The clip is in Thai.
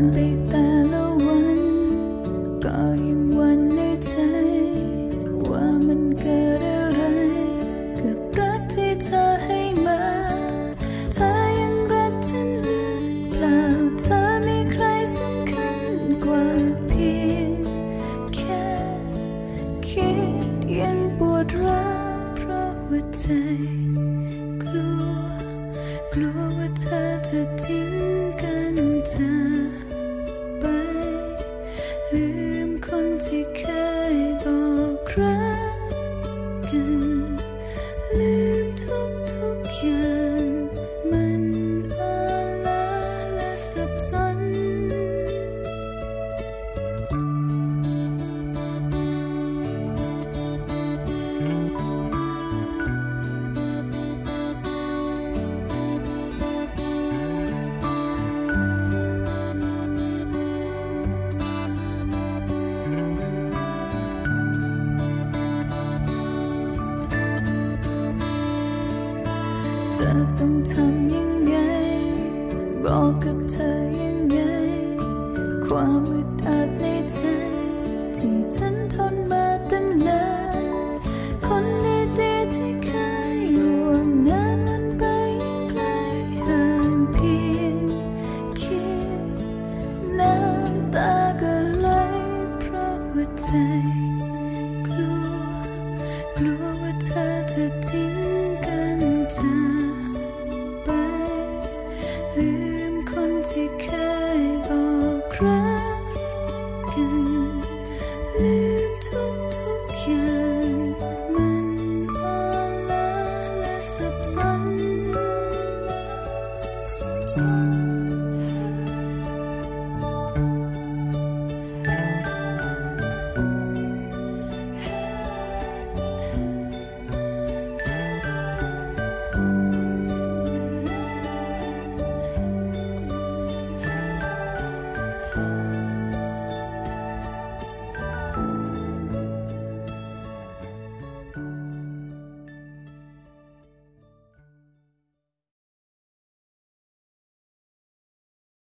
านไปแต่ละวันก็ยังหวั่นในใจว่ามันเกิดอะไรกับรักที่เธอให้มาเธอยังรักฉันหรือเปล่าเธอมีใครสำคัญกว่าเพียงแค่คิดยังปวดร้าวเพราะหัวใจกลัวว่าเธอจะทิ้งกันจากไปลืมคนที่เคยบอกรักกันลืมทุกอย่างมันอ่อนล้าและสับสนจะต้องทำยังไงบอกกับเธอยังไงความอึดอัดในใจที่ฉันทนมาตั้งนานคนดีๆที่เคยห่วงนานมันไปไกลห่างเพียงคิดน้ำตาก็ไหลเพราะหัวใจกลัวว่าเธอจะทิ้งกันจากไปลืมคนที่เคยบอกรักกันลืมทุกอย่างมันอ่อนล้าและสับสน